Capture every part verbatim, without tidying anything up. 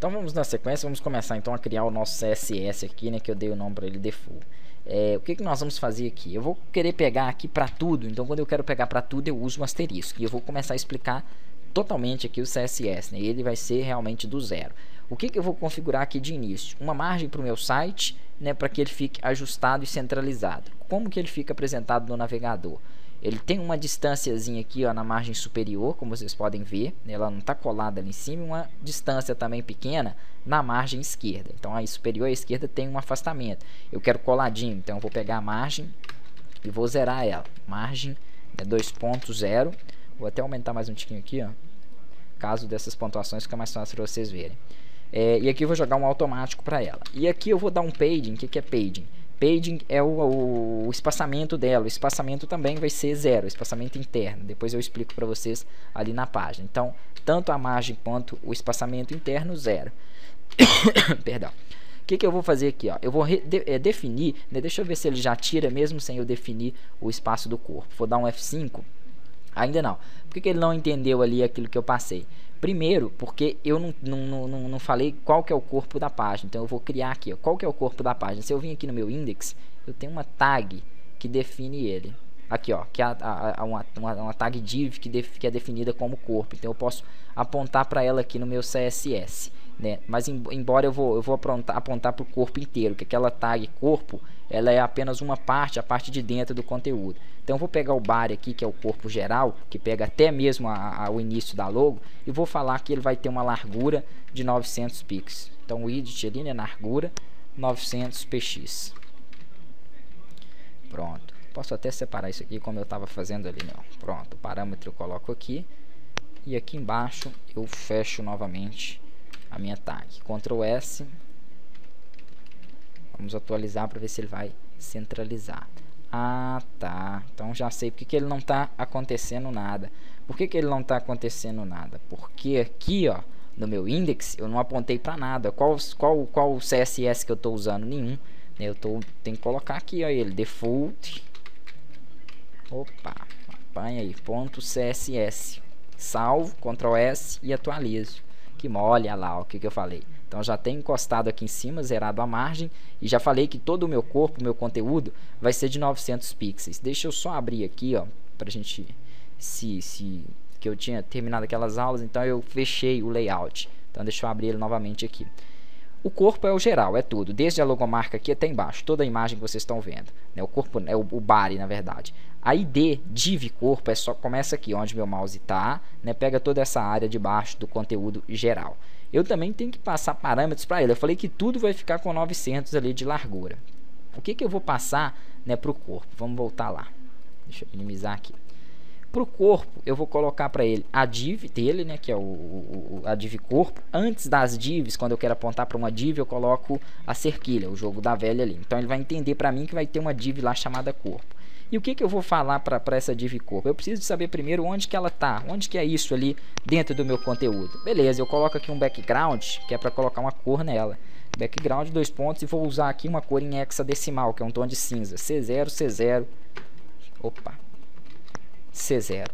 Então vamos na sequência, vamos começar então a criar o nosso C S S aqui, né, que eu dei o nome para ele default. É, o que, que nós vamos fazer aqui? Eu vou querer pegar aqui para tudo, então quando eu quero pegar para tudo eu uso um asterisco. E eu vou começar a explicar totalmente aqui o C S S, né? Ele vai ser realmente do zero. O que, que eu vou configurar aqui de início? Uma margem para o meu site, né, para que ele fique ajustado e centralizado. Como que ele fica apresentado no navegador? Ele tem uma distânciazinha aqui, ó, na margem superior, como vocês podem ver, né, ela não está colada ali em cima, e uma distância também pequena na margem esquerda. Então, a superior e a esquerda tem um afastamento. Eu quero coladinho, então eu vou pegar a margem e vou zerar ela. Margem, né, dois ponto zero. Vou até aumentar mais um tiquinho aqui, ó, caso dessas pontuações fica mais fácil para vocês verem. É, e aqui eu vou jogar um automático para ela. E aqui eu vou dar um paging. O que, que é paging? Paging é o, o, o espaçamento dela. O espaçamento também vai ser zero, o espaçamento interno. Depois eu explico para vocês ali na página. Então, tanto a margem quanto o espaçamento interno, zero. Perdão. O que, que eu vou fazer aqui? Ó? Eu vou de, é, definir, né? Deixa eu ver se ele já tira mesmo sem eu definir o espaço do corpo. Vou dar um F cinco. Ainda não. Por que, que ele não entendeu ali aquilo que eu passei? Primeiro, porque eu não, não, não, não falei qual que é o corpo da página. Então eu vou criar aqui, ó, qual que é o corpo da página. Se eu vim aqui no meu index, eu tenho uma tag que define ele. Aqui, ó, que é a, a, a, uma, uma, uma tag div que, def, que é definida como corpo. Então eu posso apontar para ela aqui no meu C S S, né? Mas em, embora eu vou, eu vou apontar, apontar para o corpo inteiro, que aquela tag corpo, ela é apenas uma parte, a parte de dentro do conteúdo. Então eu vou pegar o body aqui, que é o corpo geral, que pega até mesmo a, a, o início da logo, e vou falar que ele vai ter uma largura de novecentos pixels. Então o width ali, né, largura novecentos px. Pronto. Posso até separar isso aqui como eu estava fazendo ali, não. Pronto, o parâmetro eu coloco aqui, e aqui embaixo eu fecho novamente a minha tag. Ctrl S. Vamos atualizar para ver se ele vai centralizar. Ah, tá. Então já sei porque que ele não está acontecendo nada. Por que, que ele não está acontecendo nada? Porque aqui, ó, no meu index, eu não apontei para nada. Qual, qual, qual C S S que eu estou usando? Nenhum. Eu tô, tenho que colocar aqui, ó, ele, default. Opa, apanha aí, ponto C S S. Salvo, Ctrl S e atualizo. Que mole, olha lá, ó, o que, que eu falei. Então já tem encostado aqui em cima, zerado a margem, e já falei que todo o meu corpo, o meu conteúdo, vai ser de novecentos pixels. Deixa eu só abrir aqui, ó, pra gente, se, se, que eu tinha terminado aquelas aulas, então eu fechei o layout. Então deixa eu abrir ele novamente aqui. O corpo é o geral, é tudo, desde a logomarca aqui até embaixo, toda a imagem que vocês estão vendo, né? O corpo é o, o body, na verdade. A I D div corpo é só começa aqui onde meu mouse está, né? Pega toda essa área de baixo do conteúdo geral. Eu também tenho que passar parâmetros para ele. Eu falei que tudo vai ficar com novecentos ali de largura. O que, que eu vou passar, né, para o corpo? Vamos voltar lá. Deixa eu minimizar aqui. Para o corpo, eu vou colocar para ele a div dele, né, que é o, o, a div corpo. Antes das divs, quando eu quero apontar para uma div, eu coloco a cerquilha, o jogo da velha ali. Então ele vai entender para mim que vai ter uma div lá chamada corpo. E o que, que eu vou falar para essa div corpo? Eu preciso saber primeiro onde que ela está, onde que é isso ali dentro do meu conteúdo. Beleza, eu coloco aqui um background, que é para colocar uma cor nela. Background, dois pontos, e vou usar aqui uma cor em hexadecimal, que é um tom de cinza. C zero, C zero. Opa. C zero.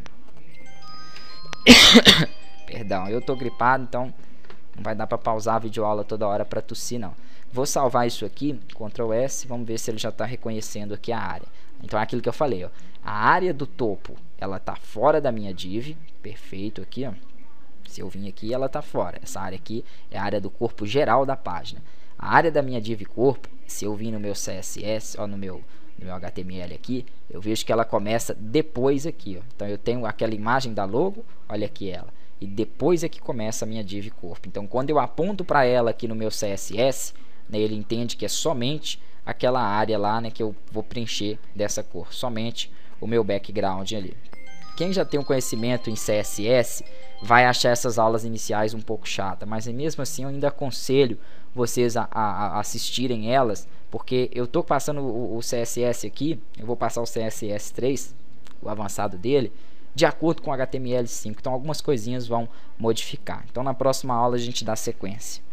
Perdão, eu tô gripado, então não vai dar para pausar a videoaula toda hora para tossir, não. Vou salvar isso aqui, Ctrl S, vamos ver se ele já está reconhecendo aqui a área. Então é aquilo que eu falei, ó. A área do topo, ela tá fora da minha div, perfeito aqui, ó. Se eu vim aqui, ela tá fora. Essa área aqui é a área do corpo geral da página. A área da minha div corpo, se eu vim no meu C S S, ó, no meu no meu H T M L aqui, eu vejo que ela começa depois aqui, ó. Então eu tenho aquela imagem da logo, olha aqui ela, e depois é que começa a minha div corpo. Então quando eu aponto para ela aqui no meu C S S, né, ele entende que é somente aquela área lá, né, que eu vou preencher dessa cor, somente o meu background ali. Quem já tem um conhecimento em C S S vai achar essas aulas iniciais um pouco chata, mas mesmo assim eu ainda aconselho vocês a, a, a assistirem elas, porque eu estou passando o, o C S S aqui, eu vou passar o C S S três, o avançado dele, de acordo com o H T M L cinco, então algumas coisinhas vão modificar. Então na próxima aula a gente dá sequência.